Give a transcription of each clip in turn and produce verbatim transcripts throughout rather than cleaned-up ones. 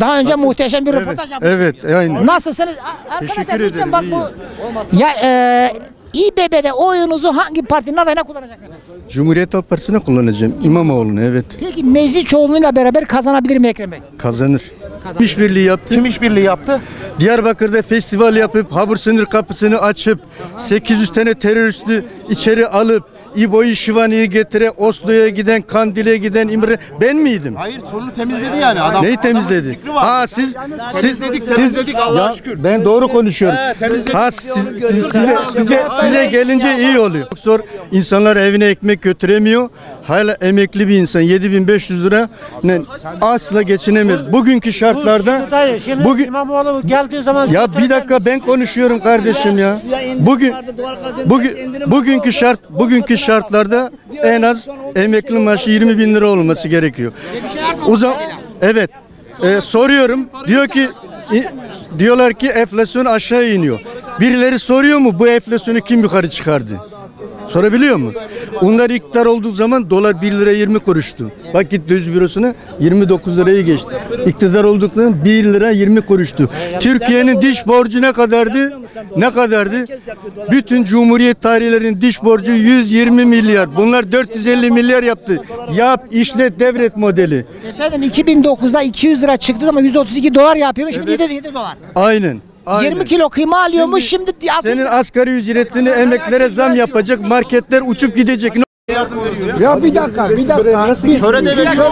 Daha önce muhteşem bir röportaj yapmıştık. Evet, aynen. Nasılsınız? Arkadaşlar Teşekkür lütfen ederim, bak iyiyim. bu ya e, İBB'de oyunuzu hangi partinin adayına kullanacaksınız? Cumhuriyet Halk Partisi'ne kullanacağım. İmamoğlu'nu, evet. Peki meclis çoğunluğuyla beraber kazanabilir mi Ekrem Bey? Kazanır. İşbirliği yaptı. Kim işbirliği yaptı? Diyarbakır'da festival yapıp Habur sınır kapısını açıp sekiz yüz tane teröristi içeri alıp İbo'yu Şivani'yi getire, Oslo'ya giden, Kandil'e giden İmre ben miydim? Hayır, sorunu temizledi yani adam. Neyi temizledi? Ha siz siz Temizledik, temizledik, Allah'a şükür. Ben doğru konuşuyorum. He, temizledik. Ha siz, siz- size, size, size gelince iyi oluyor. Çok zor. İnsanlar evine ekmek götüremiyor. Hala emekli bir insan yedi bin beş yüz lira ne, asla geçinemez. Bugünkü şartlarda bugün İmamoğlu geldiği zaman ya bir dakika ben konuşuyorum kardeşim ya. Bugün bugün bugünkü şart bugünkü şartlarda en az emekli maaşı yirmi bin lira olması gerekiyor. O zaman evet e, soruyorum diyor ki i- diyorlar ki enflasyon aşağı iniyor. Birileri soruyor mu bu enflasyonu kim yukarı çıkardı? Sorabiliyor mu? Onlar iktidar olduğu zaman dolar bir lira yirmi kuruştu. Bak git döviz bürosuna yirmi dokuz lirayı geçti. İktidar olduklarında bir lira yirmi kuruştu. Türkiye'nin diş borcu ne kadardı? Ne kadardı? Bütün Cumhuriyet tarihlerinin diş borcu yüz yirmi milyar. Bunlar dört yüz elli milyar yaptı. Yap, işlet, devret modeli. Efendim iki bin dokuzda iki yüz lira çıktı ama yüz otuz iki dolar yapıyormuş. Şimdi yedi, yedi dolar. Aynen. Aynen. yirmi kilo kıyma alıyormuş şimdi, Senin asgari ücretini emeklere zam yapacak, marketler uçup gidecek. ya bir dakika bir dakika Töre de veriyor.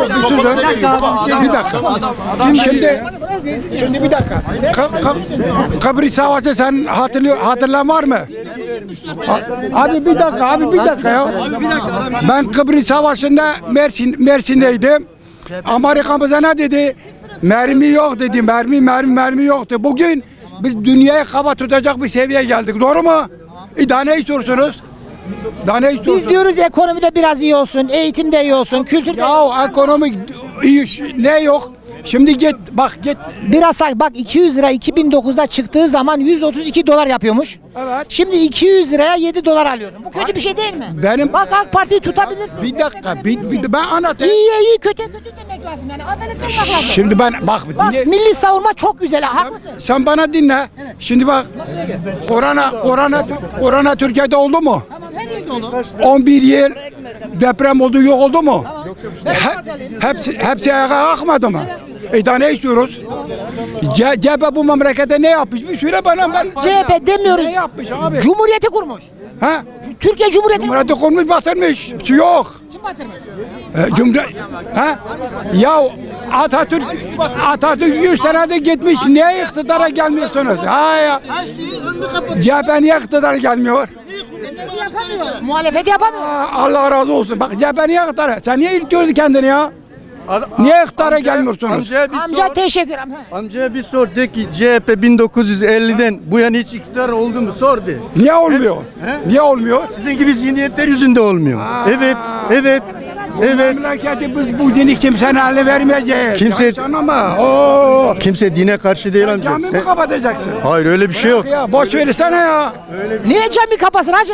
bir dakika şimdi şimdi bir dakika Ka- ka- Kıbrıs Savaşı sen hatırlıyor hatırlayan var mı? A- Abi bir dakika abi bir dakika ya. Ben Kıbrıs Savaşı'nda Mersin Mersin'deydim. Amerika bize ne dedi? Mermi yok dedi. Mermi mermi mermi yoktu. Bugün biz dünyayı kafa tutacak bir seviyeye geldik. Doğru mu? E daha ne istiyorsunuz? Daha ne istiyorsunuz? biz diyoruz ekonomide biraz iyi olsun, eğitimde iyi olsun, kültürde Ya ekonomik iyi ne yok? Şimdi git bak git. biraz say- bak iki yüz lira iki bin dokuzda çıktığı zaman yüz otuz iki dolar yapıyormuş. Evet. Şimdi iki yüz liraya yedi dolar alıyorsun. Bu kötü bir şey değil mi? Benim- Bak AK Parti'yi tutabilirsin. Bir dakika bir, bir, ben anlatayım. İyiye iyi, kötüye kötü demek lazım yani. Adaletli olmak lazım. Şimdi ben bak, Bak dinle- milli savunma çok güzel. Haklısın. sen bana dinle. Şimdi bak korona korona korona Türkiye'de oldu mu? Tamam her yerde olur. on bir yıl deprem oldu yok oldu mu? He- hepsi hepsi ayağa kalkmadı mı? E daha ne istiyoruz? C C H P bu memlekete ne yapmış? Bir söyle bana ben. C H P demiyoruz. Ne yapmış abi? Cumhuriyeti kurmuş. Ha? Türkiye Cumhuriyeti Cumhuriyeti kurmuş batırmış. Bir şey yok. Kim batırmış? E, Cumhuriyet ha? Ya Atatürk Atatürk yüz senede gitmiş. Niye iktidara gelmiyorsunuz? Ha ya. C H P niye iktidara gelmiyor? Yapamıyor. Muhalefet yapamıyor. Ha, Allah razı olsun. Bak C H P niye iktidara? Sen niye iltiyorsun kendini ya? Niye iktidara gelmiyorsunuz? Amcaya bir Amca sor. teşekkür ederim. Ha. Amcaya bir sor de ki C H P bin dokuz yüz elliden bu yana hiç iktidar oldu mu sor de. Niye olmuyor? He? Niye olmuyor? Sizin gibi zihniyetler yüzünde olmuyor. Evet, evet, evet. Memleketi biz bu dini kimsenin eline vermeyeceğiz. Kimse- Yanlış anlama. Oo. Kimse dine karşı değil amca. Cami mi Sen- kapatacaksın? Hayır öyle bir şey yok. Ya boş versene ya. Niye cami kapasın hacı?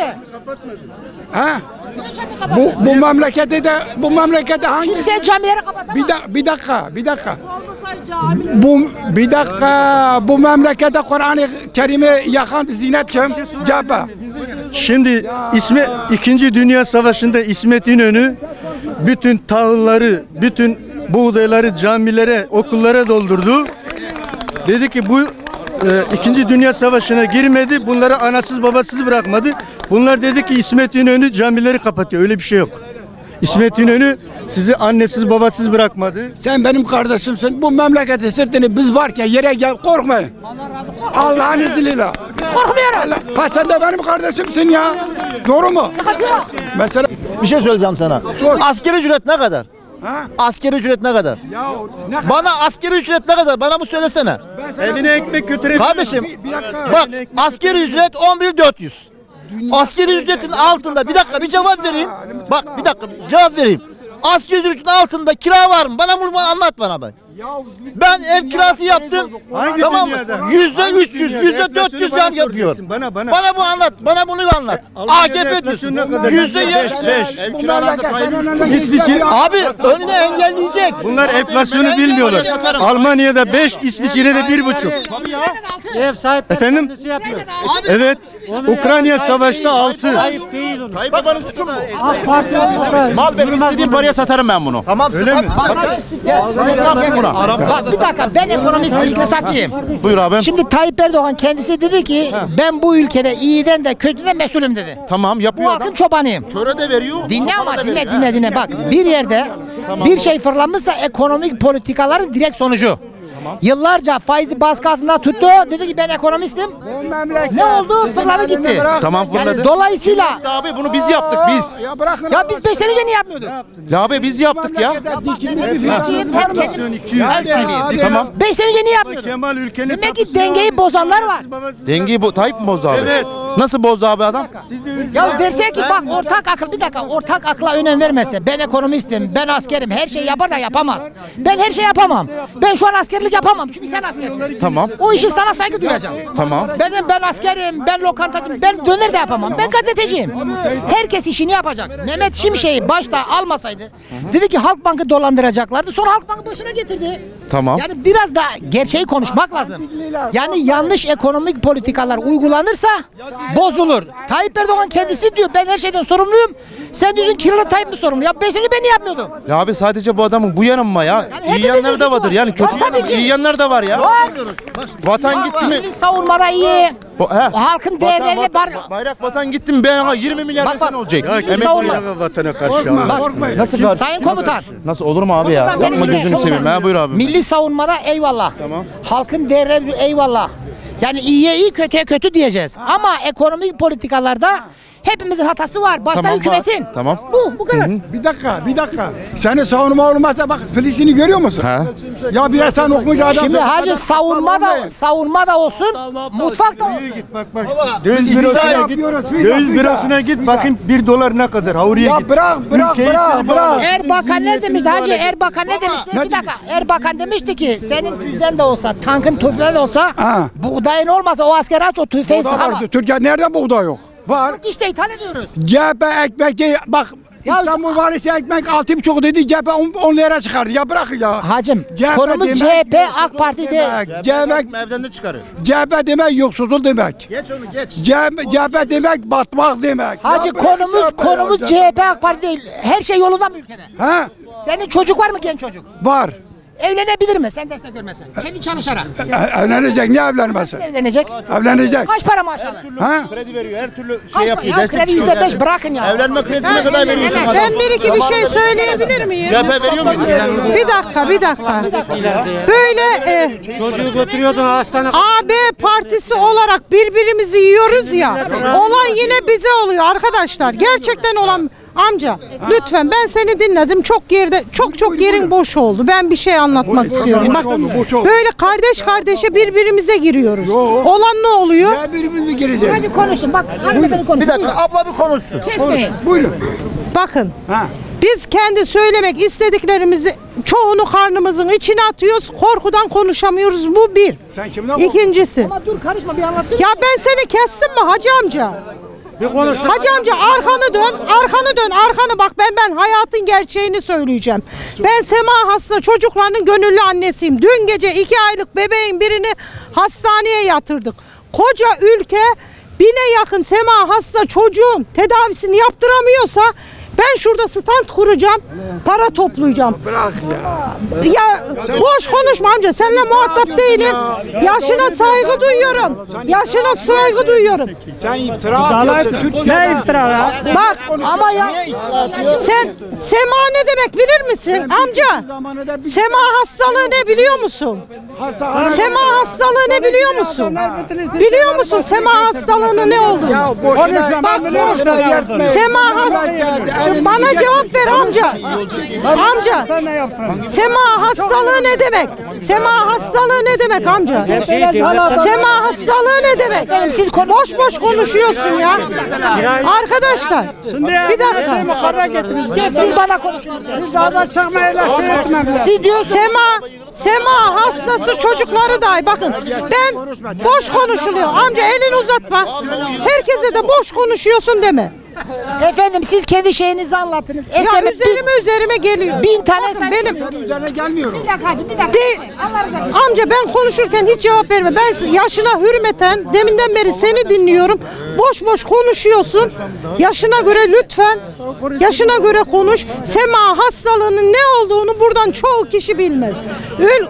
Ha? Niye cami kapasın? Bu bu memlekette de bu memlekette hangi Kimse camileri kapatamaz. bir, da, bir dakika, bir dakika. Bu bir dakika, bu memlekette Kur'an-ı Kerim'i yakan zinet kim? C H P. Şimdi İsmet İkinci Dünya Savaşı'nda İsmet İnönü bütün tahılları, bütün buğdayları camilere, okullara doldurdu. Dedi ki bu e, İkinci Dünya Savaşı'na girmedi. Bunları anasız babasız bırakmadı. Bunlar dedi ki İsmet İnönü camileri kapatıyor. Öyle bir şey yok. İsmet İnönü sizi annesiz babasız bırakmadı. Sen benim kardeşimsin. Bu memleketin sırtını biz varken yere gel korkmayın. Allah'ın izniyle. Biz korkmuyoruz. Ha sen de benim kardeşimsin ya. Doğru mu? Sıkıntı yok. Mesela Bir şey söyleyeceğim sana. Sor. Askeri ücret ne kadar? ha? Askeri ücret ne kadar? Ya ne Bana askeri ücret ne kadar? Bana bu söylesene. Evine ekmek götürebilir. Kardeşim bir dakika. bak askeri ücret on bir bin dört yüz. Askeri ücretin altında bir dakika bir cevap vereyim. Bak bir dakika cevap vereyim. Asgari ücretin altında kira var mı? Bana bunu anlat bana ben. Ben ev kirası yaptım. Hangi Tamam mı? dünyada? Yüzde Hangi üç yüz, dünyada? yüzde dört yüz Enflasyonu zam bana yapıyor. soracaksın, Bana bana. Bana bu anlat. Bana bunu anlat. A K P diyorsun. Yüzde beş. Ev kiralarında Tayyip İsviçre Abi önüne engelleyecek. Bunlar enflasyonu bilmiyorlar. Almanya'da beş, İsviçre'de bir buçuk. Ev sahipleri Efendim? kendisi yapıyor. Evet. Ukrayna savaşta altı. Ayıp değil onun. Tayyip Baba'nın suçu mu? AK Parti olmasa Mal benim istediğim paraya satarım ben bunu. Tamam. Öyle mi? Bak bir dakika, ben ekonomistim, iktisatçıyım. Buyur abi. Şimdi Tayyip Erdoğan kendisi dedi ki ben bu ülkede iyiden de kötüden mesulüm dedi. Tamam Bu yapıyor adam. halkın çobanıyım. Köre de veriyor. Dinle bana ama da dinle veriyor. dinle dinle bak, bir yerde bir şey fırlamışsa ekonomik politikaların direkt sonucu. Yıllarca faizi baskı altında tuttu. Dedi ki ben ekonomistim. Ne oldu? Fırladı gitti. Tamam fırladı. Yani dolayısıyla Abi bunu biz yaptık biz. Ya bırakın. ya biz beş sene önce niye yapmıyorduk? Ya abi biz yaptık ya. Hem kendim hem seviyim. Tamam. Beş sene önce niye yapmıyorduk? Kemal ülkenin Demek ki tapusu dengeyi almış. bozanlar var. Dengeyi bu Tayyip mi bozdu abi? Evet. Nasıl bozdu abi adam? Ya derse ki bak ortak akıl, bir dakika, ortak akla önem vermese, ben ekonomistim, ben askerim, her şeyi yapar da yapamaz. Ben her şey yapamam. Ben şu an askerlik yapamam çünkü sen askersin. Tamam. O işi sana saygı duyacağım. Tamam. Benim ben askerim, ben lokantacıyım, ben döner de yapamam. Ben gazeteciyim. Herkes işini yapacak. Mehmet Şimşek'i başta almasaydı, dedi ki Halkbank'ı dolandıracaklardı. Sonra Halkbank'ı başına getirdi. Tamam. Yani biraz da gerçeği konuşmak lazım. Yani yanlış ekonomik politikalar uygulanırsa bozulur. Tayyip Erdoğan kendisi diyor ben her şeyden sorumluyum. Sen diyorsun kiralı Tayyip mi sorumlu? Ya beş sene ben yapmıyordum. Ya abi sadece bu adamın bu yanı ya? Yani İyi hepimizin yanları da suçu vardır var. yani kötü Var tabii yanları, ki. iyi yanları da var ya. Var. Vatan gitti mi? Milli savunmada iyi. Bu- he. Halkın Vatan- değerlerine vatan- bar... Bayrak vatan gitti mi ben ama yirmi milyar Bak, desen bak. olacak. Ya Milli kim savunma. bayrağı vatana karşı ya? Nasıl karşı? Sayın komutan. Nasıl olur mu abi ya? Komutan, Yapma benim gözünü komutan. seveyim. Ha buyur abi. Milli savunmada eyvallah. Tamam. Halkın değerleri eyvallah. Yani iyiye iyi, kötüye kötü diyeceğiz. Ama ekonomik politikalarda hepimizin hatası var. Başta Tamam, var. hükümetin. Tamam. Bu, bu kadar. Bir dakika, bir dakika. Senin savunma olmazsa bak Filistin'i görüyor musun? He. Ya biraz sen okumuş adam. Şimdi hacı savunma da savunma da olsun, mutfak da olsun. Git bak bak. Döviz bürosuna git. yapıyoruz, biz Döviz yapıyoruz bürosuna ya. git bakın bir dolar ne kadar. Havriye Ya git. bırak, bırak, Ülkeyi bırak, siz bırak. bağladınız. Erbakan ne demişti hacı? Erbakan ne demişti? Ne Bir dakika. Erbakan demişti ki senin füzen de olsa, tankın tüfeğin de olsa, Ha. buğdayın olmasa o asker aç o tüfeği sıkamaz. Türkiye nerede buğday yok? Var. İşte ithal ediyoruz. C H P ekmek ye- bak Ya- İstanbul valisi ekmek altı buçuk dedi, C H P on lira çıkardı. Ya bırak ya. Hacım C H P konumuz demek C H P yoksulluk AK Parti değil. demek. C H P, Evden de çıkarır. C H P demek yoksulluk demek. Geç onu geç. C H P, C H P demek batmak demek. Hacı Ya bırak konumuz C H P konumuz ya. C H P AK Parti değil. Her şey yolunda mı ülkede? Ha? Senin çocuk var mı, genç çocuk? Var. Evlenebilir mi sen destek görmezsen? Kendi çalışarak. E- Evlenecek, niye evlenmesin? Evlenecek. Evlenecek. Kaç para maaş alır? Ha? Kredi veriyor her türlü Kaç şey para? yapıyor. Ya destek kredi çıkıyor yüzde beş yani. bırakın ya. Evlenme kredisine kadar veriyorsun adam. Ben bir iki bir şey söyleyebilir miyim? C H P veriyor muyuz? Bir dakika, bir dakika. Böyle e, Çocuğu götürüyordun hastane. A B partisi olarak birbirimizi yiyoruz ya. Olan yine bize oluyor arkadaşlar. Gerçekten olan amca lütfen, ben seni dinledim. Çok yerde çok çok yerin boş oldu. Ben bir şey anlatmak istiyorum. Boş oldu, boş oldu. Böyle kardeş kardeşe birbirimize giriyoruz. Yo. Olan ne oluyor? Ya birbirimizi gireceğiz. Hadi konuşun bak. Hanımefendi konuşsun. Bir dakika abla bir konuşsun. Kesmeyin. Buyurun. Bakın. Ha. Biz kendi söylemek istediklerimizi çoğunu karnımızın içine atıyoruz. Korkudan konuşamıyoruz. Bu bir. Sen kimden İkincisi. Ama dur karışma, bir anlatsın. Ya ben seni kestim mi hacı amca? Bir konuşsun. Hacı amca arkanı dön, arkanı dön, arkanı bak, ben ben hayatın gerçeğini söyleyeceğim. Ben Sema hasta çocuklarının gönüllü annesiyim. Dün gece iki aylık bebeğin birini hastaneye yatırdık. Koca ülke bine yakın Sema hasta çocuğun tedavisini yaptıramıyorsa ben şurada stand kuracağım, para toplayacağım. Bırak ya. Ya boş konuşma amca, seninle muhatap değilim. Yaşına saygı duyuyorum. Yaşına saygı duyuyorum. Sen iftira atıyorsun. Türkiye'de. Ne iftira ya? Bak ama ya sen Sema ne demek bilir misin amca? Sema hastalığı ne biliyor musun? Sema hastalığı ne biliyor musun? Biliyor musun Sema hastalığının ne olduğunu? Ya boşuna Bak, boşuna yertme. Sema has- Geldi, Bana cevap ver amca. Amca. Sema hastalığı ne demek? Sema hastalığı ne demek amca? Sema hastalığı ne demek? Efendim siz konu- Boş boş konuşuyorsun ya. Arkadaşlar. Bir dakika. Siz bana konuşun. Siz diyorsunuz. Sema Sema hastası çocukları dahi bakın ben boş konuşuluyor. Amca elini uzatma. Herkese de boş konuşuyorsun deme. Efendim siz kendi şeyinizi anlattınız. Ya S M üzerime üzerime geliyor. bin tane Bakın sen- benim Üzerine gelmiyorum. Bir dakika hacı, bir dakika. De, amca ben konuşurken hiç cevap verme. Ben yaşına hürmeten deminden beri seni dinliyorum. Boş boş konuşuyorsun. Yaşına göre lütfen yaşına göre konuş. Sema hastalığının ne olduğunu buradan çoğu kişi bilmez. Ül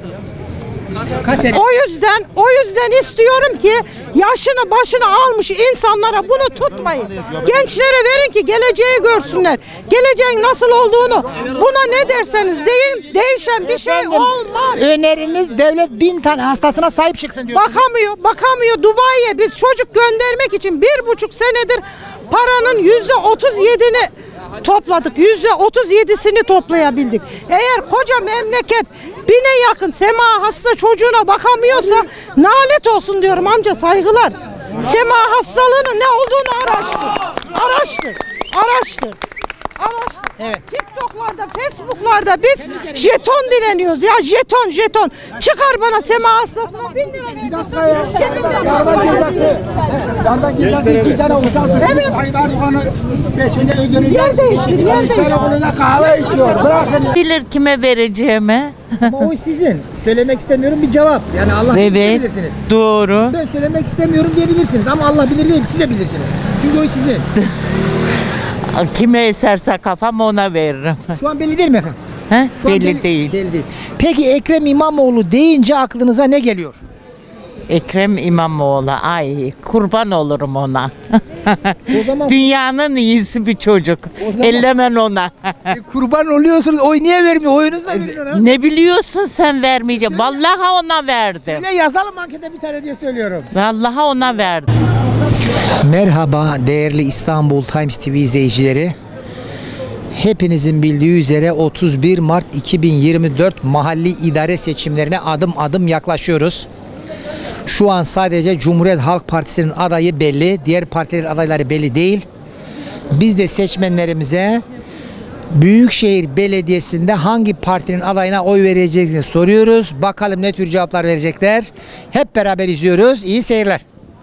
O yüzden o yüzden istiyorum ki yaşını başını almış insanlara bunu tutmayın. Gençlere verin ki geleceği görsünler. Geleceğin nasıl olduğunu. Buna ne derseniz deyin değişen bir şey Efendim, olmaz. öneriniz devlet bin tane hastasına sahip çıksın diyor. Bakamıyor, bakamıyor. Dubai'ye biz çocuk göndermek için bir buçuk senedir paranın yüzde otuz yedini topladık. Yüzde otuz yedisini toplayabildik. Eğer koca memleket bine yakın Sema hasta çocuğuna bakamıyorsa nalet olsun diyorum amca, saygılar. Sema hastalığının ne olduğunu araştır. Araştır. Araştır. Araştır. Evet. TikTok'larda, Facebook'larda biz jeton dileniyoruz ya, jeton jeton. Çıkar bana Sema hastasına bin lira ver. Cebinden Yarban gezası. Yarban gezası iki tane uçak tutuyor. Evet. Tayyip Erdoğan'ın peşinde öldürüyor. Yer değiştir, yer değiştir. İstanbul'da kahve içiyor. Bırakın. Bilir kime vereceğimi. Ama oy sizin. Söylemek istemiyorum bir cevap. Yani Allah bilir, siz de Evet. bilirsiniz. Doğru. Ben söylemek istemiyorum diyebilirsiniz ama Allah bilir değil, siz de bilirsiniz. Çünkü oy sizin. Kime eserse kafam ona veririm. Şu an belli değil mi efendim? He? Şu an Belli değil. Belli değil. Peki Ekrem İmamoğlu deyince aklınıza ne geliyor? Ekrem İmamoğlu. Ay kurban olurum ona. O zaman Dünyanın iyisi bir çocuk. O zaman- Ellemen ona. kurban oluyorsunuz. Oy niye vermiyor? Oyunuzu da verin ona. Ne biliyorsun sen vermeyeceğim. Vallahi ona verdim. Ne yazalım ankete bir tane diye söylüyorum. Vallahi ona verdim. Merhaba değerli İstanbul Times T V izleyicileri. Hepinizin bildiği üzere otuz bir Mart iki bin yirmi dört mahalli idare seçimlerine adım adım yaklaşıyoruz. Şu an sadece Cumhuriyet Halk Partisi'nin adayı belli, diğer partilerin adayları belli değil. Biz de seçmenlerimize Büyükşehir Belediyesi'nde hangi partinin adayına oy vereceğini soruyoruz. Bakalım ne tür cevaplar verecekler. Hep beraber izliyoruz. İyi seyirler.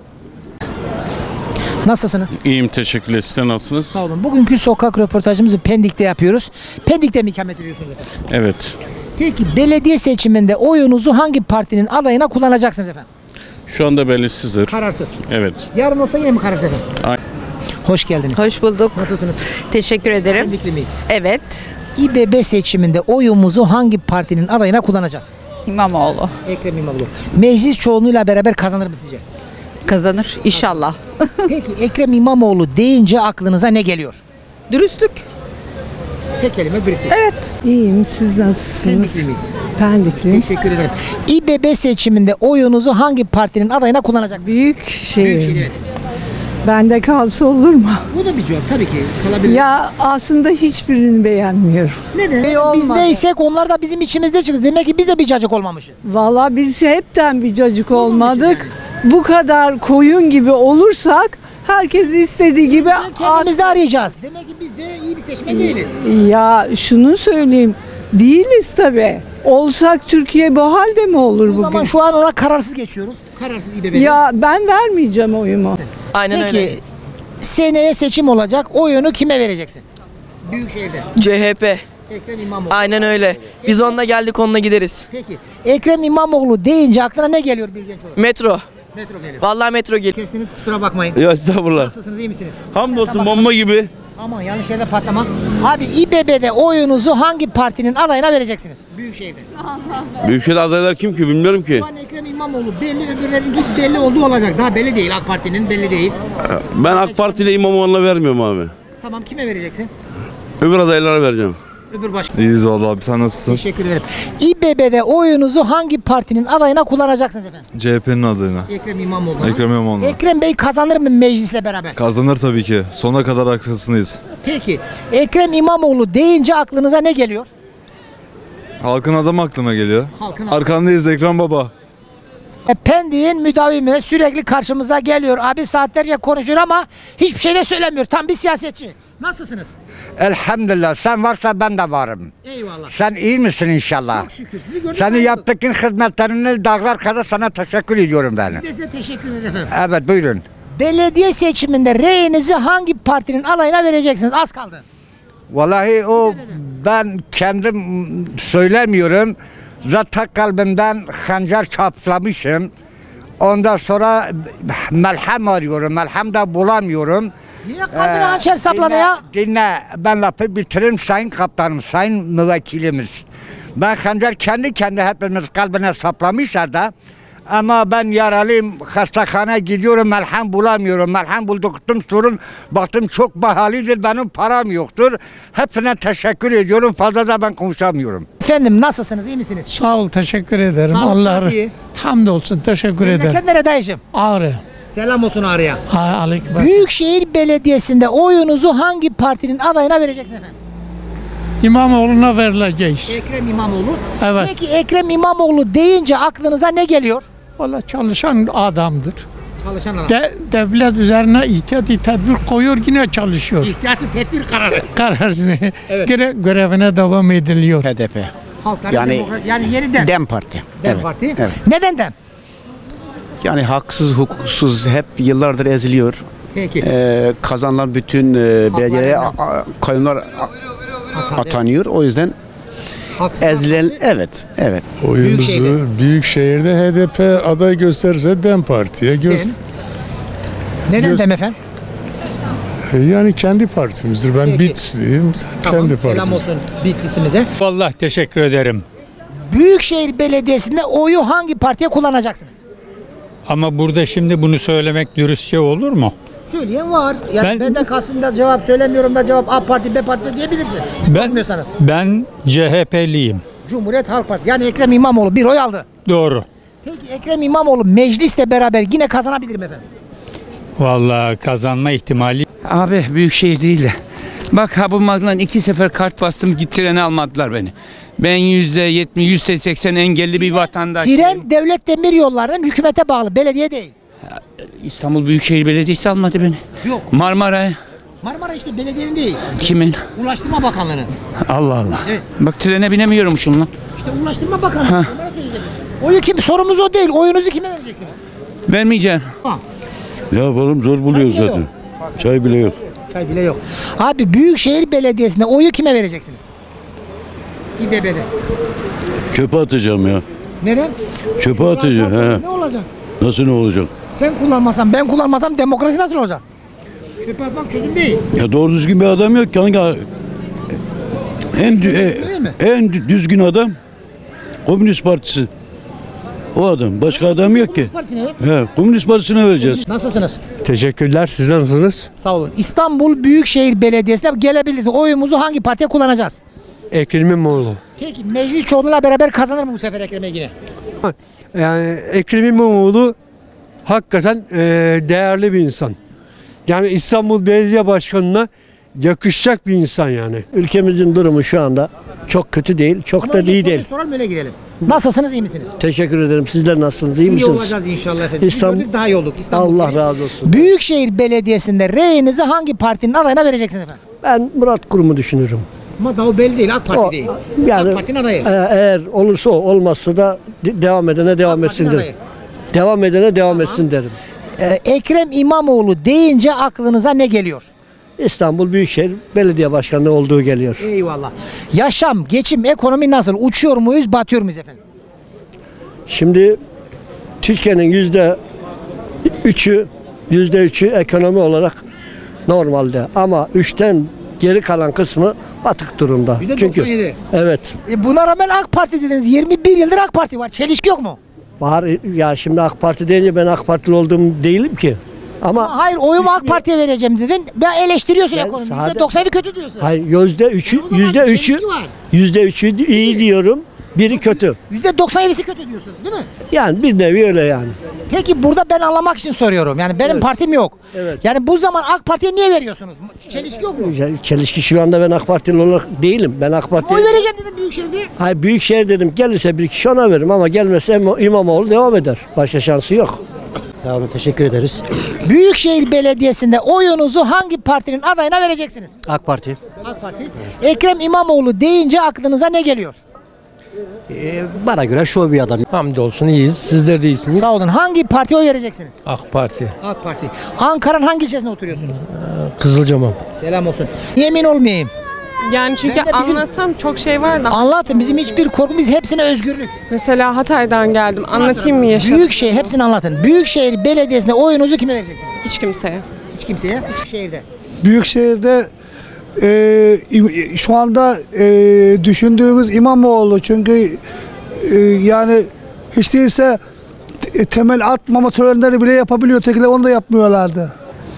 Nasılsınız? İyiyim, teşekkürler. Siz de nasılsınız? Sağ olun. Bugünkü sokak röportajımızı Pendik'te yapıyoruz. Pendik'te mi ikamet ediyorsunuz efendim? Evet. Peki belediye seçiminde oyunuzu hangi partinin adayına kullanacaksınız efendim? Şu anda belirsizdir. Kararsız. Evet. Yarın olsa yine mi kararsız efendim? Aynen. Hoş geldiniz. Hoş bulduk. Nasılsınız? Teşekkür ederim. Pendikli miyiz? Evet. İBB seçiminde oyumuzu hangi partinin adayına kullanacağız? İmamoğlu Ekrem İmamoğlu. Meclis çoğunluğuyla beraber kazanır mı sizce? kazanır inşallah. Peki Ekrem İmamoğlu deyince aklınıza ne geliyor? Dürüstlük. Tek kelime dürüstlük. Evet. İyiyim, siz nasılsınız? Pendikli miyiz? Pendikliyim. Teşekkür ederim. İBB seçiminde oyunuzu hangi partinin adayına kullanacaksınız? Büyük şey. Büyükşehir, evet. Bende kalsa olur mu? Bu da bir cevap tabii ki kalabilir. Ya aslında hiçbirini beğenmiyorum. Neden? Şey Biz olmadı. neysek onlar da bizim içimizde çıksın. Demek ki biz de bir cacık olmamışız. Vallahi biz hepten bir cacık olmadık. Bu kadar koyun gibi olursak herkes istediği gibi Kendimizde arayacağız. Demek ki biz de iyi bir seçmen değiliz. ya şunu söyleyeyim. Değiliz tabii. Olsak Türkiye bu halde mi olur O bugün? zaman şu an ona kararsız geçiyoruz. Kararsız İBB'de. Ya ben vermeyeceğim oyumu. Aynen Peki öyle. seneye seçim olacak. Oyunu kime vereceksin? Büyükşehir'de. C H P. Ekrem İmamoğlu. Aynen öyle. Biz onunla geldik, onunla gideriz. Peki Ekrem İmamoğlu deyince aklına ne geliyor bir genç olarak? Metro. Metro geliyor. Vallahi metro geliyor. Kestiniz kusura bakmayın. Ya estağfurullah. Nasılsınız iyi misiniz? Hamdolsun bomba gibi. Aman yanlış yerde patlama. Abi İBB'de oyunuzu hangi partinin adayına vereceksiniz? Büyükşehir'de. Büyükşehir adaylar kim ki bilmiyorum ki. Şu an Ekrem İmamoğlu belli, öbürlerinki belli olduğu olacak. Daha belli değil, AK Parti'nin belli değil. Ben AK Parti ile İmamoğlu'na vermiyorum abi. Tamam kime vereceksin? Öbür adaylara vereceğim. Öbür başkan. İyiyiz valla abi, sen nasılsın? Teşekkür ederim. İBB'de oyunuzu hangi partinin adayına kullanacaksınız efendim? C H P'nin adayına. Ekrem İmamoğlu'na. Ekrem İmamoğlu'na. Ekrem Bey kazanır mı meclisle beraber? Kazanır tabii ki. Sonuna kadar arkasındayız. Peki Ekrem İmamoğlu deyince aklınıza ne geliyor? Halkın adamı aklıma geliyor. Halkın adamı. Arkandayız Ekrem baba. E, Pendik'in müdavimi sürekli karşımıza geliyor. Abi saatlerce konuşuyor ama hiçbir şey de söylemiyor. Tam bir siyasetçi. Nasılsınız? Elhamdülillah, sen varsa ben de varım. Eyvallah. Sen iyi misin inşallah? Çok şükür. Sizi gördük. Senin yaptığın hizmetlerini dağlar kadar sana teşekkür ediyorum ben. Biz de size teşekkür ederiz efendim. Evet, buyurun. Belediye seçiminde reyinizi hangi partinin alayına vereceksiniz? Az kaldı. Vallahi o ben kendim söylemiyorum. Zaten kalbimden hancar çaplamışım. Ondan sonra melhem arıyorum. Melhem de bulamıyorum. Niye kalbine hançer saplanı ya? Dinle, ben lafı bitiririm sayın kaptanım, sayın müvekkilimiz. Ben hancar kendi kendi hepimiz kalbine saplamışlar da. Ama ben yaralıyım, hastahane gidiyorum, melhem bulamıyorum. Melhem bulduktum sorun, baktım çok pahalıdır, benim param yoktur. Hepsine teşekkür ediyorum, fazla da ben konuşamıyorum. Efendim nasılsınız, iyi misiniz? Sağ ol, teşekkür ederim. Sağ ol, Allah sağ iyi. hamdolsun, teşekkür ederim. Memleket nerede dayıcım? Ağrı. Selam olsun Ağrı'ya. Ha, aleyküm. Büyükşehir Belediyesi'nde oyunuzu hangi partinin adayına vereceksiniz efendim? İmamoğlu'na verileceğiz. Ekrem İmamoğlu. Evet. Peki Ekrem İmamoğlu deyince aklınıza ne geliyor? Valla çalışan adamdır. Çalışan adam. De, devlet üzerine ihtiyati tedbir koyuyor, yine çalışıyor. İhtiyati tedbir kararı. Kararını Evet. göre, görevine devam ediliyor. H D P. Halkların Yani- Demokrasi, yani yeniden. Dem Parti. Dem Evet, Parti. evet. Neden Dem? Yani haksız, hukuksuz hep yıllardır eziliyor. Peki. Ee, kazanılan bütün e, belediyelere a- a- kayyumlar a- atanıyor. O yüzden ezilen, evet, evet. Oyumuzu Büyükşehir'de H D P aday gösterirse Dem Parti'ye göster. Neden Göz- Dem efendim? Yani kendi partimizdir. Ben Peki. Bitsliyim. Tamam, Kendi selam partimiz. olsun Bitlisimize. Vallahi teşekkür ederim. Büyükşehir Belediyesi'nde oyu hangi partiye kullanacaksınız? Ama burada şimdi bunu söylemek dürüstçe olur mu? Söyleyen var. Yani Ben- benden kalsın da cevap söylemiyorum da cevap A parti B parti de diyebilirsin. Ben, Korkmuyorsanız. ben C H P'liyim. Cumhuriyet Halk Partisi yani Ekrem İmamoğlu bir oy aldı. Doğru. Peki Ekrem İmamoğlu meclisle beraber yine kazanabilir mi efendim? Vallahi kazanma ihtimali. Abi büyükşehir değil de. Bak ha bu mağazadan iki sefer kart bastım, git treni almadılar beni. Ben yüzde yetmiş, yüzde seksen engelli bir vatandaşım. Tren devlet demir yollarının hükümete bağlı, belediye değil. İstanbul Büyükşehir Belediyesi almadı beni. Yok. Marmara Marmara işte belediyenin değil. kimin? Ulaştırma Bakanlığı'nın. Allah Allah. Evet. Bak trene binemiyormuşum lan. İşte Ulaştırma Bakanlığı. Onlara söyleyeceksin. Oyu kim? Sorumuz o değil. Oyunuzu kime vereceksiniz? Vermeyeceğim. Ha. Ne yapalım, zor buluyoruz bile zaten. yok. Çay bile yok. Çay bile yok. Abi Büyükşehir Belediyesi'nde oyu kime vereceksiniz? İBB'de. Çöpe atacağım ya. Neden? Çöpe atacağım. He. Ne olacak? Nasıl ne olacak? Sen kullanmasan, ben kullanmasam demokrasi nasıl olacak? Çöpe atmak çözüm değil. Ya doğru düzgün bir adam yok ki. Hangi en, dü- Değil mi? e- en dü- düzgün adam Komünist Partisi. O adam. Başka adam yok ki. Partisine ver. He, Komünist Partisi'ne vereceğiz. Nasılsınız? Teşekkürler. Sizler nasılsınız? Sağ olun. İstanbul Büyükşehir Belediyesi'ne gelebiliriz. Oyumuzu hangi partiye kullanacağız? Ekrem İmamoğlu. Peki meclis çoğunluğuyla beraber kazanır mı bu sefer Ekrem Egin'e? Yani Ekrem İmamoğlu hakikaten e, değerli bir insan. Yani İstanbul Belediye Başkanı'na yakışacak bir insan yani. Ülkemizin durumu şu anda çok kötü değil, çok Ama da önce iyi soruyu değil. soralım öyle gidelim. Nasılsınız, iyi misiniz? Teşekkür ederim. Sizler nasılsınız? İyi, İyi misiniz? olacağız inşallah efendim. Sizi İstanbul- gördük daha iyi olduk. İstanbul Allah değil. razı olsun. Büyükşehir Belediyesi'nde reyinizi hangi partinin adayına vereceksiniz efendim? Ben Murat Kurum'u düşünürüm. Ama daha o belli değil. AK Parti O, değil. yani AK Parti'nin adayı. e, eğer olursa o, olmazsa da de- devam edene devam etsin Parti'nin derim. Devam edene devam etsin derim. Ee, Ekrem İmamoğlu deyince aklınıza ne geliyor? İstanbul Büyükşehir Belediye Başkanı olduğu geliyor. Eyvallah. Yaşam, geçim, ekonomi nasıl? Uçuyor muyuz, batıyor muyuz efendim? Şimdi Türkiye'nin yüzde üçü, yüzde üçü ekonomi olarak normalde. Ama üçten geri kalan kısmı batık durumda. yüzde doksan yedi. Evet. E buna rağmen AK Parti dediniz. yirmi bir yıldır AK Parti var. Çelişki yok mu? Var ya, şimdi AK Parti deyince ben AK Partili olduğum değilim ki. Ama Hayır oyumu AK Parti'ye vereceğim dedin. Ben eleştiriyorsun Ben ekonomiyi. sade- yüzde doksanı kötü diyorsun. hayır yüzde üçü yüzde üçü yüzde üçü iyi diyorum. Biri kötü. yüzde doksan yedisi kötü diyorsun değil mi? Yani bir nevi öyle yani. Peki burada ben anlamak için soruyorum. Yani benim Evet. partim yok. Evet. Yani bu zaman AK Parti'ye niye veriyorsunuz? Çelişki yok mu? Yani çelişki şu anda ben AK Partili olarak değilim. Ben AK Parti. Oy vereceğim dedim Büyükşehir'de. Hayır Büyükşehir dedim. Gelirse bir kişi ona veririm ama gelmezse İmam- İmamoğlu devam eder. Başka şansı yok. Sağ olun, teşekkür ederiz. Büyükşehir Belediyesi'nde oyunuzu hangi partinin adayına vereceksiniz? AK Parti. AK Parti. Ekrem İmamoğlu deyince aklınıza ne geliyor? Ee, bana göre şov bir adam. Hamdolsun iyiyiz. Sizler de iyisiniz. Sağ olun. Hangi partiye oy vereceksiniz? AK Parti. AK Parti. Ankara'nın hangi ilçesinde oturuyorsunuz? Kızılcamam. Selam olsun. Yemin olmayayım. Yani çünkü Ben de bizim- anlatsam çok şey var da. Anlatın. Bizim hiçbir korkumuz, hepsine özgürlük. Mesela Hatay'dan geldim. Anlatayım mı yaşadım? Büyükşehir, hepsini anlatın. Büyükşehir Belediyesi'nde oyunuzu kime vereceksiniz? Hiç kimseye. Hiç kimseye. Şehirde. Büyükşehir'de e, im- şu anda e, düşündüğümüz İmamoğlu çünkü e, yani hiç değilse te- temel atmama törenleri bile yapabiliyor. Tekiler onu da yapmıyorlardı.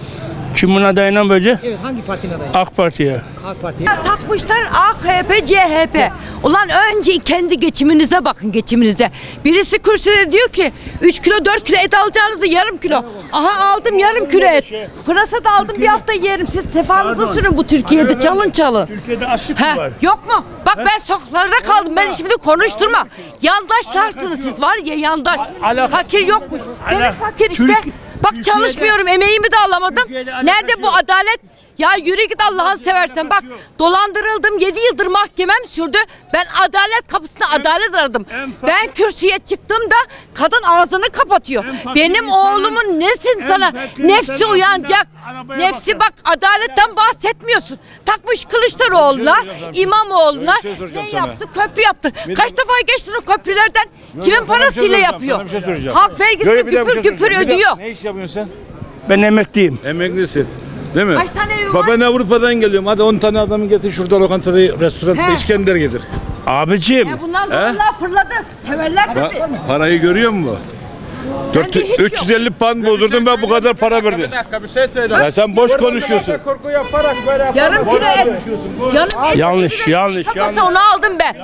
Kimin adayına böyle? Evet, hangi partinin adayı? AK Parti'ye. AK Parti. Takmışlar A K P, C H P. Ulan önce kendi geçiminize bakın, geçiminize. Birisi kürsüde diyor ki üç kilo dört kilo et alacağınızı yarım kilo. Aha aldım yarım kilo et. Pırasa da aldım bir hafta yerim. Siz sefanızı sürün bu Türkiye'de. Çalın çalın. Türkiye'de açlık He, var. yok mu? Bak ben sokaklarda kaldım. Ben şimdi konuşturma. Yandaşlarsınız siz var ya yandaş. Fakir yokmuş. Benim fakir işte. Bak çalışmıyorum, emeğimi de alamadım. Nerede bu adalet? Ya yürü git Allah'ını seversen. Bak dolandırıldım, yedi yıldır mahkemem sürdü. Ben adalet kapısına adalet aradım. Ben kürsüye çıktığımda kadın ağzını kapatıyor. Benim oğlumun nesin sana? Nefsi uyanacak. Nefsi bak adaletten bahsetmiyorsun. Takmış Kılıçdaroğlu'na, İmamoğlu'na ne yaptı? Köprü yaptı. Kaç defa geçtin o köprülerden? Kimin parasıyla yapıyor? Halk vergisini güpür güpür ödüyor. Ne iş yapıyorsun sen? Ben emekliyim. Emeklisin. Değil mi? Kaç tane evi Bak var? ben Avrupa'dan geliyorum. Hadi on tane adamı getir şurada lokantada, restoranda He. İskender getir. Abicim. Ya bundan He? dolayı fırladı. Severler Ba- tabii. parayı görüyor musun? dört yüz üç yüz elli pound bozdurdum ben bu kadar para verdi. Bir şey söyle. Ya sen boş konuşuyorsun. Korku yaparak böyle Yarım kilo et. Canım et. Yanlış, yanlış, Kapasa yanlış. onu aldım ben.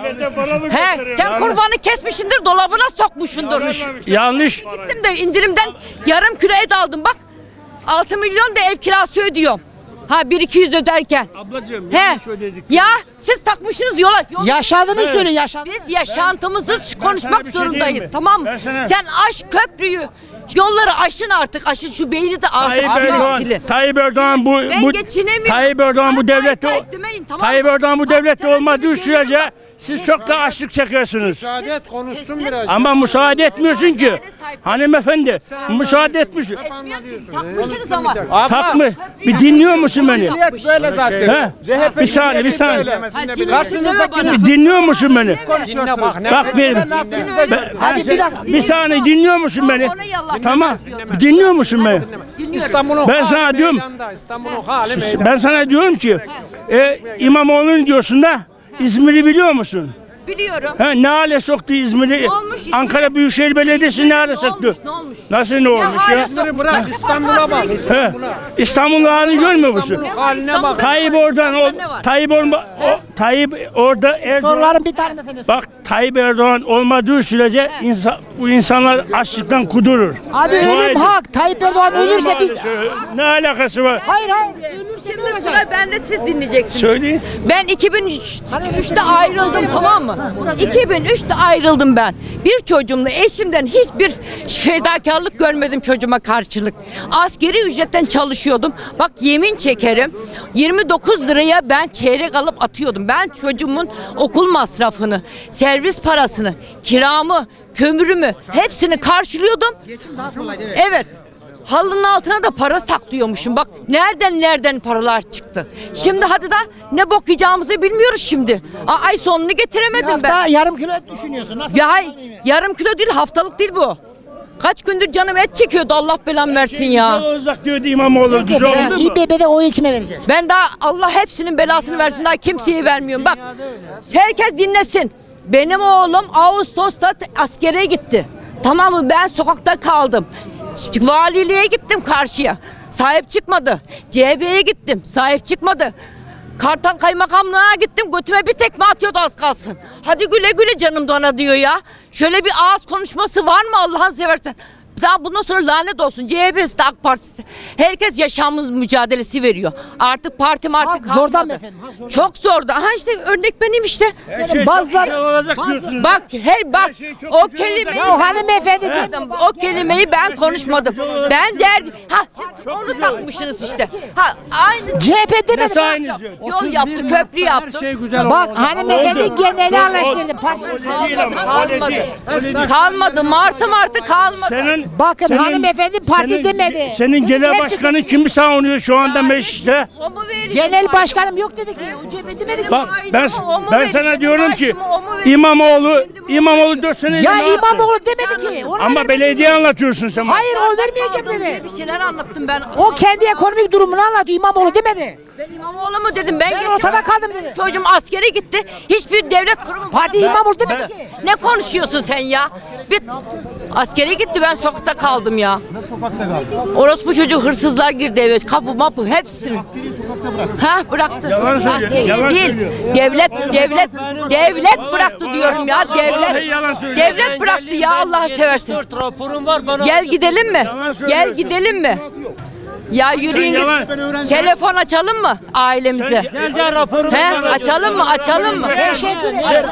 He, sen kurbanı kesmişindir, dolabına sokmuşsundur. Yanlış. Gittim de indirimden yarım kilo et aldım bak. altı milyon da ev kirası ödüyorum. Ha bir iki yüz öderken. Ablacığım He. yanlış ödedik. Ya siz takmışsınız yola. yola. Yaşadığını Evet. söyle, yaşadığını. Biz yaşantımızı konuşmak bir şey zorundayız, diyeyim mi? tamam mı? Ben sana- Sen aş köprüyü. Yolları aşın artık, aşın şu beyni de artık Tayyip silin Erdoğan, silin. Tayyip Erdoğan bu, Ben bu geçinemiyorum. Tayyip Erdoğan bu Bana devlette Tayyip Tayyip demeyin, tamam mı? Tayyip Erdoğan bu devlette olmadığı sürece siz çok da açlık çekiyorsunuz. Müsaade et konuşsun biraz. Ama müsaade etmiyorsun ki. Hanımefendi müsaade etmiş. Takmışsınız ama. Takma. Bir dinliyor musun beni? Millet böyle zaten. He? C H P Bir saniye, bir saniye. Karşınızdakini Bir dinliyor musun beni? dinle bak. Ne Bak benim. Ben- Abi bir dakika. Bir saniye dinliyor musun beni? Tamam. Dinliyor musun beni? İstanbul'un Ben sana hali diyorum. meydanda, İstanbul'un hali meydanda. Ben sana diyorum ki e, İmamoğlu'nun diyorsun da İzmir'i biliyor musun? Biliyorum. He, ne hale soktu İzmir'i? Ne olmuş İzmir? Ankara Büyükşehir Belediyesi ne hale soktu? olmuş, ne olmuş? Nasıl ne olmuş hale ya? sokmuş? İzmir'i bırak İstanbul'a bak. He, İstanbul'un halini görmüyor musun? İstanbul'un haline bak. Tayyip oradan o, Tayyip olma, o, Tayyip orada Erdoğan. Soruların bir tane efendim. Bak Tayyip Erdoğan olmadığı sürece insan, bu insanlar açlıktan kudurur. Abi Dua ölüm edin. hak. Tayyip Erdoğan ölürse biz... Ne alakası var? Hayır hayır. Şimdi sıra bende, siz dinleyeceksiniz. Söyleyin. Ben iki bin üçte ayrıldım, tamam mı? iki bin üçte ayrıldım ben. Bir çocuğumla, eşimden hiçbir fedakarlık görmedim çocuğuma karşılık. Askeri ücretten çalışıyordum. Bak yemin çekerim. yirmi dokuz liraya ben çeyrek alıp atıyordum. Ben çocuğumun okul masrafını, servis parasını, kiramı, kömürümü hepsini karşılıyordum. Geçim daha kolay evet. Evet. Halının altına da para saklıyormuşum. Bak nereden nereden paralar çıktı. Şimdi hadi da ne bok yiyeceğimizi bilmiyoruz şimdi. A- Ay sonunu Bir getiremedim hafta ben. yarım kilo et düşünüyorsun. Nasıl? Ya hay, yarım kilo değil, haftalık değil bu. Kaç gündür canım et çekiyordu, Allah belamı versin ya. Güzel olacak diyordu İmamoğlu. Peki Güzel efendim, oldu mu? İBB'de oyu kime vereceğiz? Ben daha Allah hepsinin belasını versin, daha kimseye vermiyorum. Bak herkes dinlesin. Benim oğlum Ağustos'ta askere gitti. Tamam mı? Ben sokakta kaldım. Valiliğe gittim. gittim karşıya. Sahip çıkmadı. C H P'ye gittim. Sahip çıkmadı. Kartal Kaymakamlığı'na gittim. Götüme bir tekme atıyordu az kalsın. Hadi güle güle canım dona diyor ya. Şöyle bir ağız konuşması var mı Allah'ını seversen? Daha bundan sonra lanet olsun. C H P'si de AK Partisi de. Herkes yaşamımız mücadelesi veriyor. Artık parti marti Halk kalmadı. zordan mı efendim? Halk zordan. Çok zordu. Ha işte örnek benim işte. Şey Bazılar bazılar Bak her bak o kelimeyi Ya hanımefendi Adam, o kelimeyi ben konuşmadım. Ben derdim. Ha siz onu takmışsınız işte. Ha aynı C H P demedi. Nasıl aynı? yol yaptı, köprü yaptı. Bak hanımefendi geneli anlaştırdı. Kalmadı. Kalmadı. Martı martı kalmadı. Senin Bakın senin- hanımefendi parti senin- demedi. Senin Dedi, genel hepsi- başkanın kimi savunuyor şu anda mecliste? O mu veriyor? Genel başkanım yok dedi ki. O C H P demedi ki. Bak ben o mu ben veriyor? sana diyorum ki Maaşımı o mu veriyor? İmamoğlu İmamoğlu dört sene Ya ne yaptı? İmamoğlu demedi ki. Onu Ama vermedi. belediye anlatıyorsun sen. bana. Hayır o vermeyeceğim dedi. Bir şeyler anlattım ben. O kendi ekonomik durumunu anlatıyor. İmamoğlu demedi. Ben İmamoğlu mu dedim ben. Ben geçen- ortada kaldım dedi. Çocuğum askere gitti. Hiçbir devlet kurumu. Parti İmamoğlu demedi Ben- ki. Ne konuşuyorsun sen ya? Bir askere gitti ben sokakta kaldım ya. Ne sokakta kaldı? Orospu çocuğu hırsızlar girdi eve. Kapı mapı hepsini. Askeri sokakta bırak. Ha bıraktı. Yalan söylüyor, Askeri yalan değil. söylüyor. Devlet devlet devlet bıraktı vallahi- diyorum ya. vallahi Devlet. yalan söylüyor. Devlet bıraktı ya Allah'ı seversin. raporum var bana. Gel gidelim mi? Yalan Gel söylüyorsun. gidelim mi? Ya yürüyün Sen yalan- git. Telefon açalım mı ailemize? Gel gel raporum. He açalım mı? Açalım mı? Teşekkür ederim.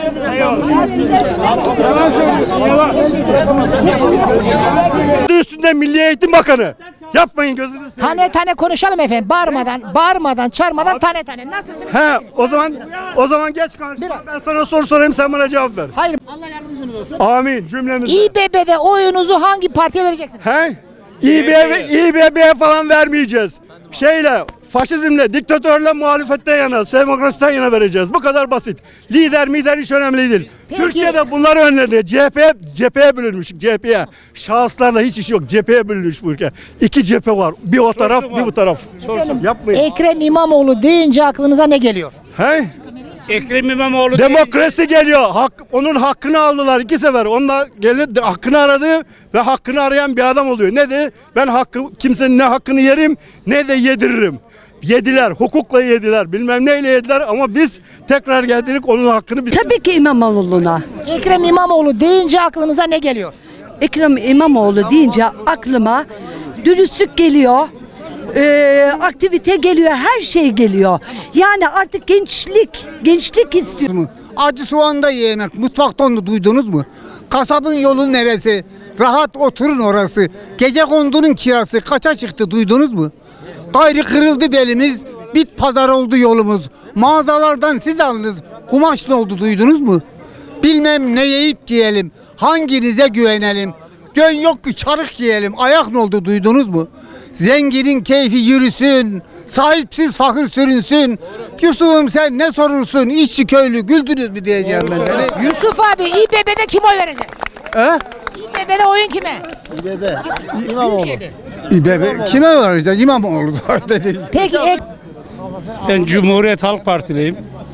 Üstünde Milli Eğitim Bakanı. Yapmayın gözünüzü seveyim. Tane tane konuşalım efendim. Bağırmadan, bağırmadan, çağırmadan tane tane. Nasılsınız? He, o zaman o zaman geç konuşma. Ben sana soru sorayım, sen bana cevap ver. Hayır. Allah yardımcınız olsun. Amin cümlemizde. İBB'de oyunuzu hangi partiye vereceksiniz? He? İBB İBB'ye falan vermeyeceğiz. Şeyle, faşizmle, diktatörle, muhalefetten yana, demokrasiden yana vereceğiz. Bu kadar basit. Lider mider hiç önemli değil. Peki. Türkiye'de bunlar önemli. C H P'ye cepheye bölünmüş. C H P'ye. Şahıslarla hiç iş yok. Cepheye bölünmüş bu ülke. İki cephe var. Bir o taraf, bir bu taraf. Efendim, Yapmayın. Ekrem İmamoğlu deyince aklınıza ne geliyor? He? Ekrem İmamoğlu Demokrasi geliyor. Hak, onun hakkını aldılar iki sefer. Onunla gelip hakkını aradı ve hakkını arayan bir adam oluyor. Ne dedi? Ben hakkı, kimsenin ne hakkını yerim ne de yediririm. Yediler, hukukla yediler, bilmem neyle yediler ama biz tekrar geldik onun hakkını biz... Tabii ki İmamoğlu'na. Ekrem İmamoğlu deyince aklınıza ne geliyor? Ekrem İmamoğlu deyince aklıma dürüstlük geliyor. Ee, aktivite geliyor, her şey geliyor. Yani artık gençlik, gençlik istiyorum. Acı soğan da yemek. Mutfaktan da duydunuz mu? Kasabın yolu neresi? Rahat oturun orası. Gece kondunun kirası kaça çıktı duydunuz mu? Gayrı kırıldı belimiz. Bit pazar oldu yolumuz. Mağazalardan siz alınız. Kumaş ne oldu duydunuz mu? Bilmem ne yiyip giyelim. Hanginize güvenelim? Dön yok ki çarık giyelim. Ayak ne oldu duydunuz mu? Zenginin keyfi yürüsün. Sahipsiz fakir sürünsün. Yusuf'um sen ne sorursun? İşçi köylü güldünüz mü diyeceğim ben. Yani. Yusuf abi İBB'de kim oy verecek? He? İBB'de oyun kime? İBB. İmamoğlu. İBB kime verecek? İmamoğlu dedi. Peki ek Ben Cumhuriyet Halk Partiliyim.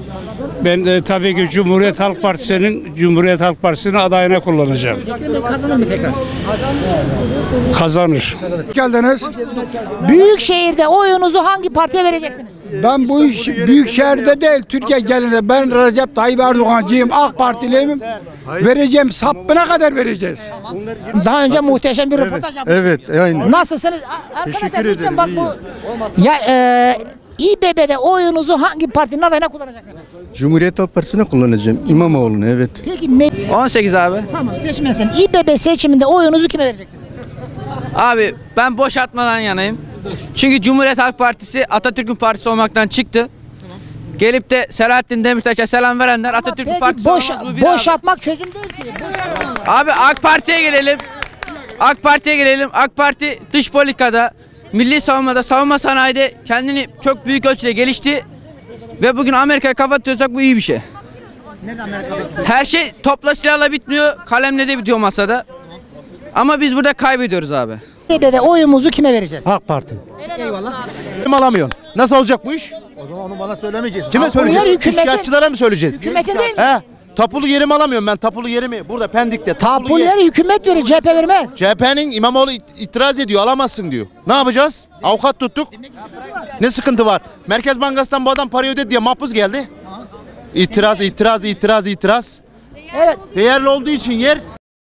Ben de tabii ki Cumhuriyet Halk Partisi'nin Cumhuriyet Halk Partisi'nin adayına kullanacağım. Ekrem Bey kazanır mı tekrar? Kazanır. Geldiniz. Büyükşehir'de oyunuzu hangi partiye vereceksiniz? Ben bu iş büyük şehirde değil Türkiye genelinde ben Recep Tayyip Erdoğan'cıyım, AK Partiliyim. Vereceğim sapına kadar vereceğiz. Daha önce muhteşem bir röportaj yapmıştınız. Evet, aynen. Nasılsınız? A- Arkadaşlar Teşekkür lütfen ederim, bak bu. Ya e, İBB'de oyunuzu hangi partinin adayına kullanacaksınız? Cumhuriyet Halk Partisi'ne kullanacağım. İmamoğlu'nu evet. Peki me- on sekiz abi. tamam seçmesin. İBB seçiminde oyunuzu kime vereceksiniz? Abi ben boşaltmadan yanayım. Çünkü Cumhuriyet Halk Partisi Atatürk'ün partisi olmaktan çıktı. Gelip de Selahattin Demirtaş'a selam verenler Atatürk'ün Peki partisi boş, olmaz mı? Bir abi. boşaltmak çözüm değil ki. Boşaltmayın. Abi AK Parti'ye gelelim. AK Parti'ye gelelim. AK Parti dış politikada, milli savunmada, savunma sanayide kendini çok büyük ölçüde gelişti. Ve bugün Amerika'ya kafa tutuyorsak bu iyi bir şey. Neden Amerika'da? Her şey topla silahla bitmiyor, kalemle de bitiyor masada. Ama biz burada kaybediyoruz abi. İBB'de oyumuzu kime vereceğiz? AK Parti. Eyvallah. Kim alamıyorsun? Nasıl olacak bu iş? O zaman onu bana söylemeyeceğiz. Kime Ama söyleyeceğiz? bunlar hükümetin- İşgalçılara mı söyleyeceğiz? Hükümetin değil mi? He? tapulu yerimi alamıyorum ben. Tapulu yerimi burada Pendik'te. Tapulu yeri hükümet verir, C H P vermez. C H P'nin İmamoğlu it- itiraz ediyor, alamazsın diyor. Ne yapacağız? Avukat tuttuk. Ne sıkıntı var? Merkez Bankası'ndan bu adam parayı ödedi diye mahpus geldi. İtiraz, itiraz, itiraz, itiraz. Evet. Değerli olduğu için yer